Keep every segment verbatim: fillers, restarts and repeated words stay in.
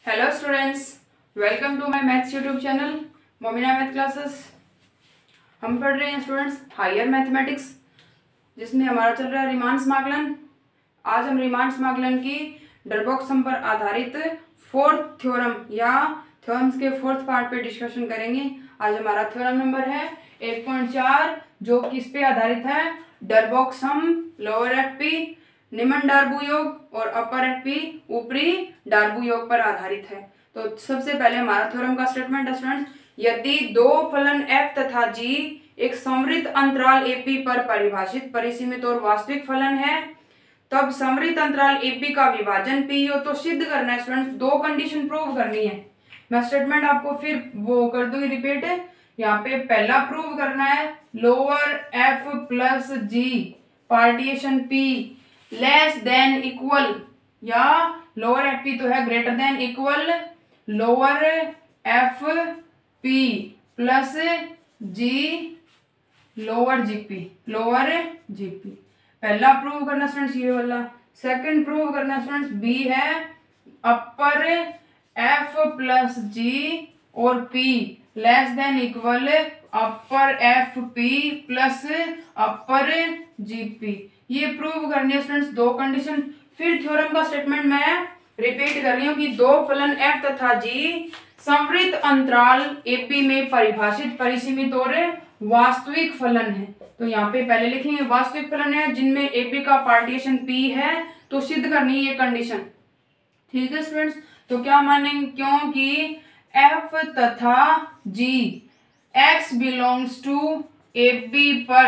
Hello students, welcome to my maths YouTube channel Momina math classes. हम पढ़ रहे हैं स्टूडेंट्स हायर मैथमेटिक्स, जिसमें हमारा चल रहा है रीमान समाकलन। आज हम रीमान समाकलन की डरबॉक्स सम पर आधारित फोर्थ थ्योरम या थ्योरम्स के फोर्थ पार्ट पे डिस्कशन करेंगे। आज हमारा थ्योरम नंबर है एक पॉइंट चार, जो किस पे आधारित है? Darboux sum, lower F P निम्न डार्बू योग और अपर एफ पी ऊपरी डार्बू योग पर आधारित है। तो सबसे पहले हमारा थ्योरम का स्टेटमेंट है स्टूडेंट्स, यदि दो फलन f तथा g एक समवृत्त अंतराल A P पर परिभाषित परिसीमित और वास्तविक फलन है, तब समवृत्त अंतराल A P का विभाजन P हो। तो सिद्ध करना है स्टूडेंट्स, दो कंडीशन प्रूव करनी है। मैं स्टेटमेंट आपको फिर वो कर दूंगी रिपीट। यहाँ पे पहला प्रूव करना है lower f plus g partition P less than equal, या लोअर एफ पी तो है greater than equal lower F P plus g lower g P lower g P. पहला प्रूव करना स्टूडेंट्स ये वाला। सेकंड प्रूव करना स्टूडेंट्स बी है अपर एफ प्लस जी और P less than equal upper f P plus upper g P. ये prove करनी है स्टूडेंट्स दो कंडीशन। फिर थ्योरम का स्टेटमेंट मैं रिपीट कर रही हूँ कि दो फलन f तथा g समवृत्त अंतराल A P में परिभाषित परिसीमित और वास्तविक फलन है। तो यहाँ पे पहले लिखेंगे वास्तविक फलन है जिनमें A P का पार्टीशन P है, तो सिद्ध करनी है ये कंडीशन। ठीक है स्टूडेंट्स, तो क्या मानेंगे? क्योंकि f तथा g x belongs to A P पर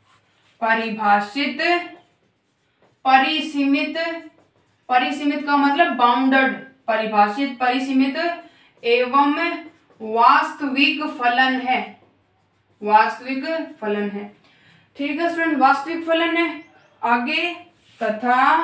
परिभाषित परिसीमित, परिसीमित का मतलब बाउंडेड, परिभाषित परिसीमित एवं वास्तविक फलन है, वास्तविक फलन है। ठीक है स्टूडेंट, वास्तविक फलन है। आगे तथा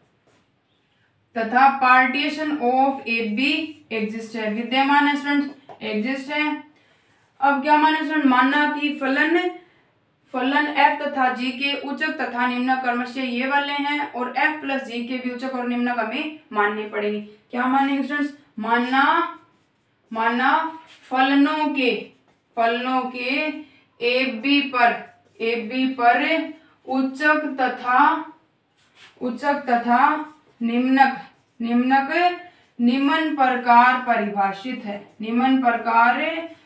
तथा partition of A B exist है, विद्यमान है स्टूडेंट, एग्जिस्ट है। अब क्या माने स्टूडेंट? मानना कि फलन फलन f तथा g के उच्चक तथा निम्नक क्रमशः ये वाले हैं और f प्लस g के भी उच्चक और निम्नक हमें मानने पड़ेंगे। क्या मानेंगे स्टूडेंट्स? मानना मानना फलनों के फलनों के ए बी पर ए बी पर उच्चक तथा उच्चक तथा निम्नक निम्नक निम्न प्रकार परिभाषित है, निम्न प्रकार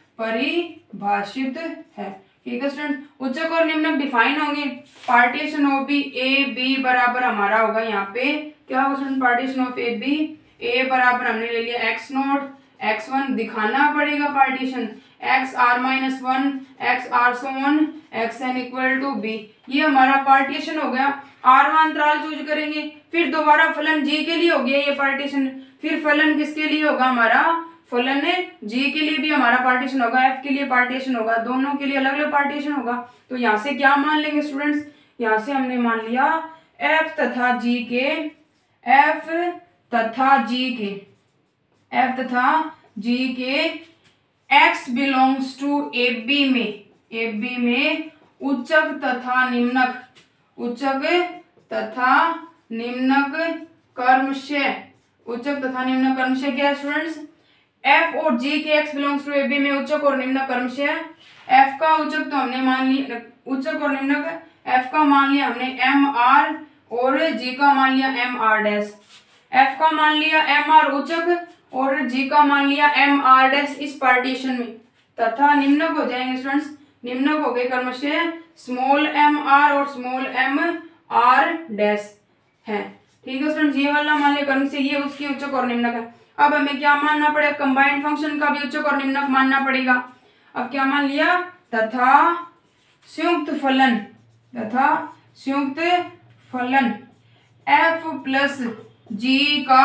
परिभाषित है। ठीक है स्टूडेंट, उच्चक और निम्नक डिफाइन होंगे। Partition of B A B बराबर हमारा होगा यहाँ पे क्या होगा student? Partition of A B A बराबर हमने ले लिया एक्स नोट एक्स वन, दिखाना पड़ेगा partition x r minus one x r so on x n equal to B. ये हमारा पार्टीशन हो गया। आर वन अंतराल चूज करेंगे, फिर दोबारा फलन जी के लिए हो गया ये पार्टीशन, फिर फलन किसके लिए होगा? हमारा फलन जी के लिए भी हमारा पार्टीशन होगा, एफ के लिए पार्टीशन होगा, दोनों के लिए अलग अलग पार्टीशन होगा। तो यहाँ से क्या मान लेंगे स्टूडेंट्स? यहाँ से हमने मान लिया एफ तथा जी के एफ तथा जी के एफ तथा जी के X belongs to A B में ए बी में उच्चक तथा निम्नक उच्चक तथा निम्नक क्रमशः उच्चक तथा निम्नक क्रमशः क्या है स्टूडेंट्स? f और g के x belongs to A B में उच्चक और निम्नक क्रमशः f का उच्चक तो हमने मान लिया, उच्चक और निम्नक f का मान लिया हमने m r और g का मान लिया m r डैश। f का मान लिया m r उच्चक और g का मान लिया m r डैश इस पार्टीशन में, तथा निम्नक हो जाएंगे स्टूडेंट्स, निम्नक हो गए क्रमशः स्मॉल m r और स्मॉल m r डैश है। ठीक है स्टूडेंट्स, ये वाला मान लिया क्रमशः, ये उसकी उच्चक और निम्नक है। अब हमें क्या मानना पड़ेगा? कंबाइंड फंक्शन का भी उच्चक और निम्नक मानना पड़ेगा। अब क्या मान लिया? तथा संयुक्त फलन तथा संयुक्त फलन f प्लस जी का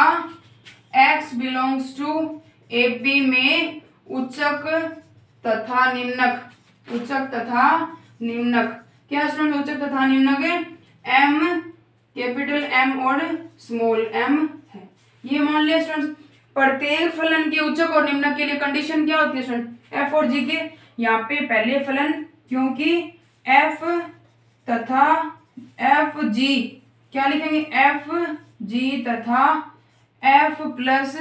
x belongs to A B में उच्चक तथा निम्नक उच्चक तथा निम्नक क्या स्टूडेंट? उच्चक तथा निम्नक m कैपिटल M और स्मॉल m है। ये मान लिया स्टूडेंट्स। प्रत्येक फलन के उच्चक और निम्नक के लिए कंडीशन क्या होती है स्टूडेंट? f और g के यहाँ पे पहले फलन, क्योंकि f तथा f g क्या लिखेंगे? f g तथा f प्लस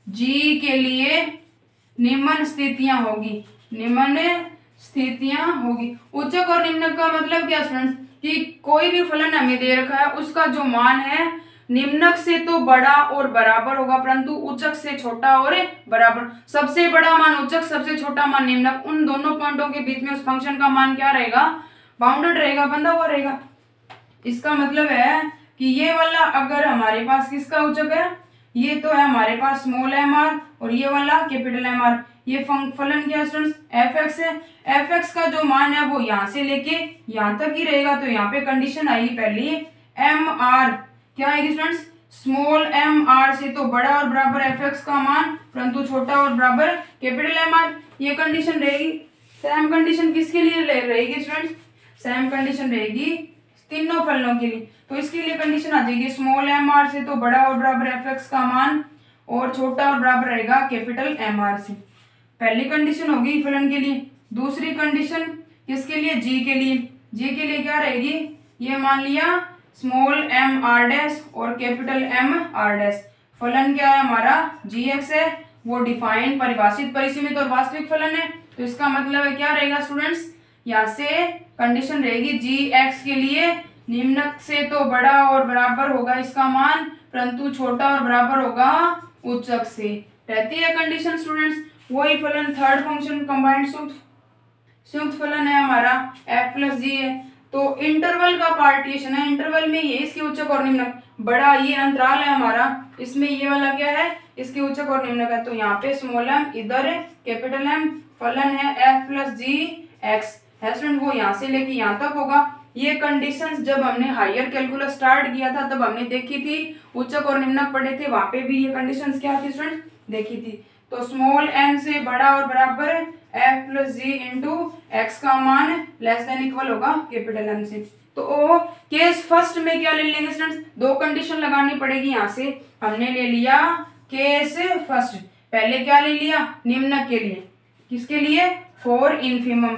जी के लिए निम्न स्थितियां होगी, निम्न स्थितियां होगी। उच्चक और निम्नक का मतलब क्या स्टूडेंट्स, कि कोई भी फलन हमें दे रखा है उसका जो मान है निम्नक से तो बड़ा और बराबर होगा, परंतु उच्चक से छोटा और बराबर। सबसे बड़ा मान उच्चक, सबसे छोटा मान निम्नक, उन दोनों पॉइंटों के बीच में उस फंक्शन का मान क्या रहेगा, बाउंडेड रहेगा, बंधा हुआ रहेगा। इसका मतलब है कि ये वाला अगर हमारे पास किसका उच्चक है, ये तो है हमारे पास स्मॉल एम आर, और ये वाला कैपिटल एम आर। ये फलन क्या स्टूडेंट्स, एफ एक्स है। एफ एक्स का जो मान है वो यहाँ से लेके यहाँ तक ही रहेगा, तो यहाँ पे कंडीशन आएगी पहली एम आर क्या आएगी स्टूडेंट्स, स्मॉल एम आर से तो बड़ा और बराबर एफ एक्स का मान, परंतु छोटा और बराबर कैपिटल एम आर। ये कंडीशन रहेगी। सेम कंडीशन किसके लिए रहेगी स्टूडेंट्स, सेम कंडीशन रहेगी तीनों फलनों के लिए। तो इसके लिए कंडीशन आ जाएगी स्मॉल एम आर से तो बड़ा और बराबर एफ एक्स का मान, और छोटा और बराबर रहेगा कैपिटल एम आर से। पहली कंडीशन होगी फलन के लिए। दूसरी कंडीशन किसके लिए, जी के लिए। जी के लिए क्या रहेगी, ये मान लिया स्मॉल एम आर डैश और कैपिटल एम आर डैश। फलन क्या है हमारा, जी एक्स है, वो डिफाइन परिभाषित परिसीमित और वास्तविक फलन है। तो इसका मतलब है क्या रहेगा स्टूडेंट्स, यहाँ से कंडीशन रहेगी जी एक्स के लिए निम्नक से तो बड़ा और बराबर होगा इसका मान, परंतु छोटा और बराबर होगा उच्चक से। रहती है कंडीशन स्टूडेंट्स। वही फलन थर्ड फंक्शन कंबाइंड संयुक्त संयुक्त फलन है हमारा एफ प्लस जी है। तो इंटरवल का पार्टीशन है, इंटरवल में ये इसके उच्चक और निम्नक, बड़ा ये अंतराल है हमारा, इसमें ये वाला क्या है, इसके उच्चक और निम्नक है। तो यहाँ पे स्मॉल एम, इधर है कैपिटल एम, फलन है एफ प्लस जी एक्स है स्टूडेंट, वो यहाँ से लेके यहाँ तक होगा। ये कंडीशंस जब हमने हायर कैलकुलस स्टार्ट किया था तब हमने देखी थी, उच्चक और निम्नक पढ़े थे, वहां पे भी ये कंडीशंस क्या थी स्टूडेंट, देखी थी। तो स्मॉल एम से बड़ा और बराबर f plus g into x का मान लेस देन इक्वल होगा कैपिटल एम से। तो ओ केस फर्स्ट में क्या ले लेंगे स्टूडेंट्स, दो कंडीशन लगानी पड़ेगी। यहाँ से हमने ले लिया केस फर्स्ट, पहले क्या ले लिया, निम्नक के लिए, किसके लिए, फॉर इन्फिमम,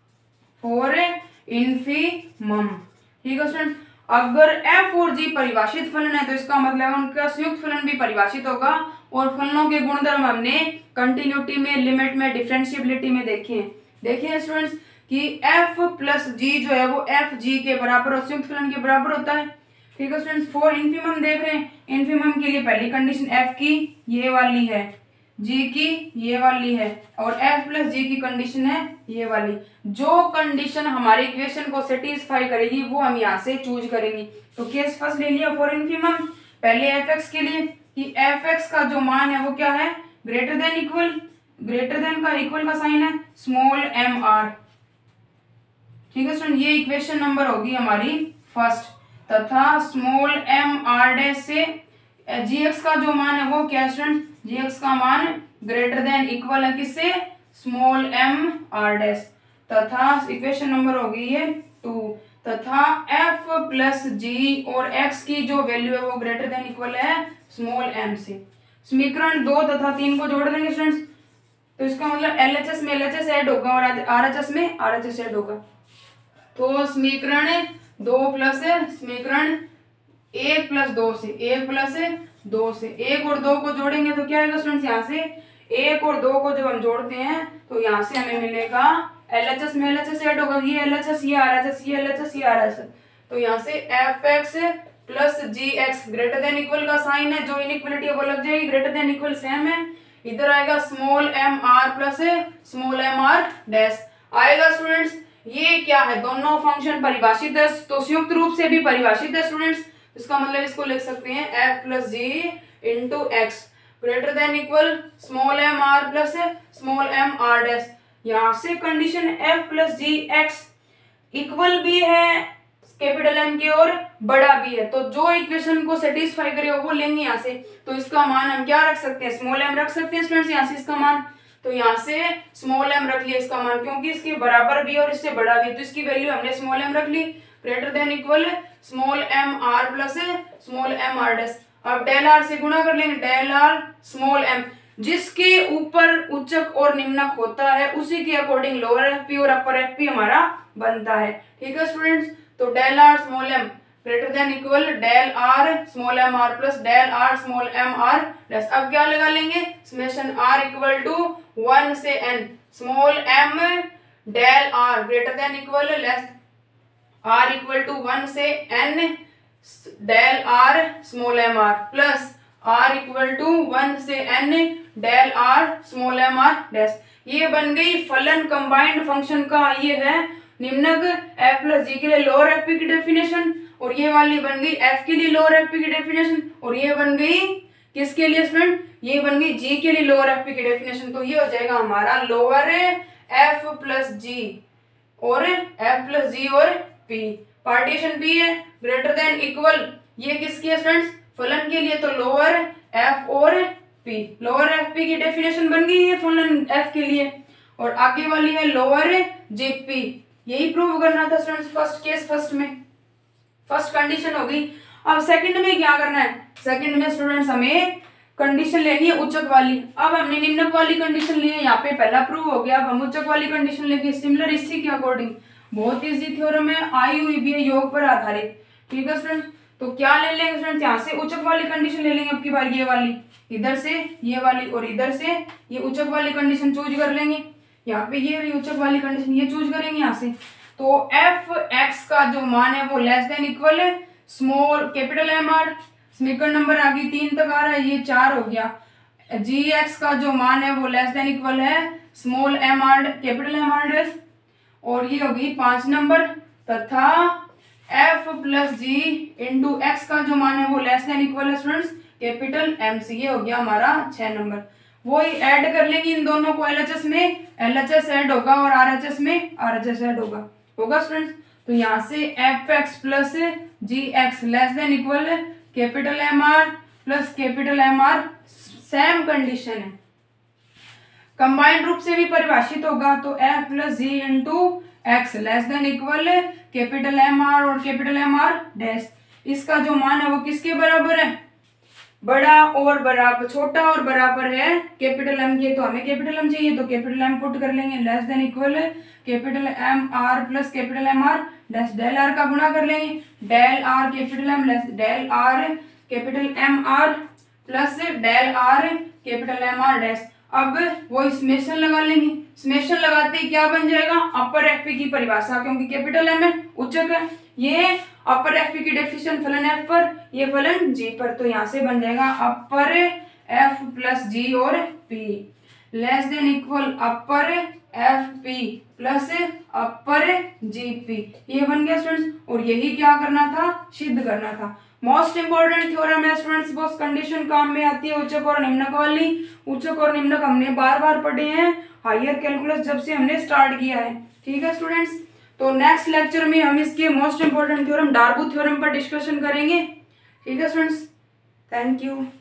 फॉर इन्फिमम, ठीक है स्टूडेंट। अगर एफ और जी परिभाषित फलन है तो इसका मतलब उनका संयुक्त फलन भी परिभाषित होगा। और फलनों के गुणधर्म हमने कंटिन्यूटी में, लिमिट में, डिफरेंशिएबिलिटी में देखे हैं। देखिए स्टूडेंट्स कि एफ प्लस जी जो है वो एफ जी के बराबर और संयुक्त फलन के बराबर होता है, ठीक है स्टूडेंट्स। फॉर इन्फिमम देख रहे हैं, इन्फिमम के लिए पहली कंडीशन एफ की ये वाली है, जी की ये वाली है, और एफ प्लस जी की कंडीशन है ये वाली। जो कंडीशन हमारे इक्वेशन को सेटिस्फाई करेगी वो हम यहाँ से चूज करेंगे। तो केस फर्स्ट ले लिया फॉर इन्फिमम, पहले एफ एक्स के लिए कि एफ एक्स का जो मान है वो क्या है, greater than equal, greater than का इक्वल का साइन है स्मॉल एम आर, ठीक है स्टूडेंट। ये इक्वेशन नंबर होगी हमारी फर्स्ट। तथा स्मॉल एम आर डैश से जी एक्स का जो मान है वो क्या है स्टूडेंट, जी एक्स का मान ग्रेटर देन इक्वल है किससे, स्मॉल एम आर डैश। तथा इक्वेशन नंबर होगी ये टू। तथा एफ प्लस जी और एक्स की जो वैल्यू है वो ग्रेटर देन इक्वल है स्मॉल एम से। समीकरण दो तथा तीन को जोड़ देंगे स्टूडेंट्स, तो इसका मतलब एल एच एस में एल एच एस ऐड होगा और आर एच एस में आर एच एस ऐड होगा। तो समीकरण दो प्लस समीकरण एक प्लस दो से, एक प्लस दो से, एक और दो को जोड़ेंगे तो क्या आएगा स्टूडेंट्स, यहाँ से एक और दो को जब हम जोड़ते हैं तो यहाँ से हमें मिलेगा एल एच एस में एल एच एस ऐड होगा, ये एल एच एस, ये आर एच एस, ये एल एच एस, ये आर एच एस। तो यहाँ से f x plus g x greater than equal का साइन है, जो इनइक्वलिटी है वो लग जाएगी, ग्रेटर देन इक्वल सेम है। इधर आएगा small m r plus small m r dash आएगा स्टूडेंट्स। ये क्या है, दोनों फंक्शन परिभाषित है, तो संयुक्त रूप से भी परिभाषित है स्टूडेंट्स। इसका मतलब इसको लिख सकते हैं f plus g into x greater than equal small m r plus small m r dash. यहाँ से condition f plus g x equal भी है कैपिटल एम के और बड़ा भी है, तो जो इक्वेशन को सेटिस्फाई करे वो लेंगे यहाँ से। तो इसका मान हम क्या रख सकते हैं, स्मॉल एम रख सकते हैं स्टूडेंट्स यहाँ से इसका मान। तो यहाँ से स्मॉल एम रख लिया इसका मान, क्योंकि इसके बराबर भी और इससे बड़ा भी, तो इसकी वैल्यू हमने स्मॉल एम रख ली, greater than equal small m r plus small m r dash. अब डेल आर से गुणा कर लेंगे, डेल आर स्मॉल एम, जिसके ऊपर उच्चक और निम्नक होता है उसी के अकॉर्डिंग लोअर एफ पी और अपर एफ पी हमारा बनता है, ठीक है स्टूडेंट्स। तो del r small m greater than equal del r small m r plus del r small m r plus, अब क्या लगा लेंगे, summation r equal to one से n small m del r greater than equal less r equal to one से n del r small m r plus r equal to one से n del r small m r dash. ये बन गई फलन combined function का, ये है निम्नक F plus g के लिए लोअर एफ पी की डेफिनेशन, और ये वाली बन गई एफ के लिए लोअर एफ पी की डेफिनेशन, और ये बन गई किसके लिए स्टूडेंट, ये बन गई जी के लिए लोअर एफ पी की डेफिनेशन। तो ये हो जाएगा हमारा लोअर एफ प्लस जी और एफ प्लस जी और पी, पार्टीशन पी है ग्रेटर देन इक्वल, ये किसकी है स्टूडेंट्स, फलन के लिए, तो लोअर एफ और पी, लोअर एफ पी की डेफिनेशन बन गई है फलन एफ के लिए, और आगे वाली है लोअर जे पी। यही प्रूव करना था स्टूडेंट्स फर्स्ट केस, फर्स्ट में फर्स्ट कंडीशन हो गई। अब सेकंड में क्या करना है, सेकंड में स्टूडेंट्स हमें कंडीशन लेनी है उच्चक वाली। अब हमने निम्नक वाली कंडीशन ली है, यहाँ पे पहला प्रूव हो गया, अब हम उच्चक वाली कंडीशन लेंगे सिमिलर इसी के अकॉर्डिंग। बहुत इजी थ्योरम है, आई हुई भी है योग पर आधारित, ठीक है स्टूडेंट। तो क्या ले लेंगे स्टूडेंट, यहाँ से उच्चक वाली कंडीशन ले लेंगे, अब की बार ये वाली, इधर से ये वाली और इधर से ये उच्चक वाली कंडीशन चूज कर लेंगे। यहाँ पे ये भी उच्चक वाली कंडीशन ये चूज करेंगे यहाँ से। तो एफ एक्स का जो मान है वो लेस देन इक्वल है स्मॉल कैपिटल एम आर, समीकरण नंबर आ गई तीन तक आ रहा है, ये चार हो गया। जी एक्स का जो मान है वो लेस देन इक्वल है small m r capital M r dash, और ये होगी पांच नंबर, तथा f plus g into x का जो मान है वो लेस देन इक्वल है स्टूडेंट्स कैपिटल एम सी, ये हो गया हमारा छह नंबर। वही ऐड कर लेंगे इन दोनों को, एलएचएस में एलएचएस ऐड होगा और आरएचएस में आरएचएस ऐड होगा होगा स्टूडेंट्स। तो यहाँ से f x plus g x less than equal capital M r plus capital M r, same condition है, कंबाइंड रूप से भी परिभाषित होगा। तो f plus g into x less than equal capital M r और कैपिटल एम आर डैश, इसका जो मान है वो किसके बराबर है, बड़ा और बराबर, छोटा और बराबर है कैपिटल एम के, तो हमें कैपिटल एम चाहिए तो कैपिटल एम पुट कर लेंगे, less than equal capital M r plus capital M r dash, del r का गुणा कर लेंगे, del r capital M less del r capital M r plus del r capital M r dash. अब वो summation लगा लेंगे, summation लगाते ही क्या बन जाएगा, अपर एफ पी की परिभाषा, क्योंकि कैपिटल एम है उच्चक है, ये अपर एफ पी की डेफिनेशन फलन एफ पर, ये फलन जी पर, तो यहाँ से बन जाएगा अपर एफ प्लस जी और P less than equal upper f P plus upper g P, ये बन गया स्टूडेंट्स। और यही क्या करना था, सिद्ध करना था। मोस्ट इंपॉर्टेंट थ्योरम है स्टूडेंट्स, बहुत कंडीशन काम में आती है उच्चक और निम्नक वाली। उच्चक और निम्नक हमने बार बार पढ़े हैं हायर कैलकुलस जब से हमने स्टार्ट किया है, ठीक है स्टूडेंट्स। तो नेक्स्ट लेक्चर में हम इसके most important theorem Darboux theorem पर डिस्कशन करेंगे, ठीक है स्टूडेंट्स। Thank you.